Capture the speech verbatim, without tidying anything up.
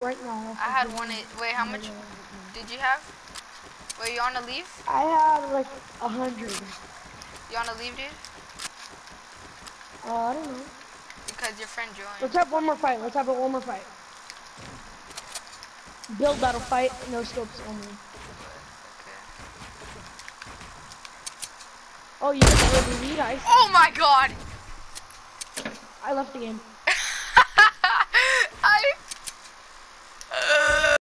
right now. I had one. Wait, how much did you have? Wait, you wanna leave? I had like a hundred. You wanna leave, dude? Uh, I don't know. Because your friend joined. Let's have one more fight. Let's have a one more fight. Build battle fight, no scopes only. Okay. Oh, you got the early lead, I Oh my god! I left the game.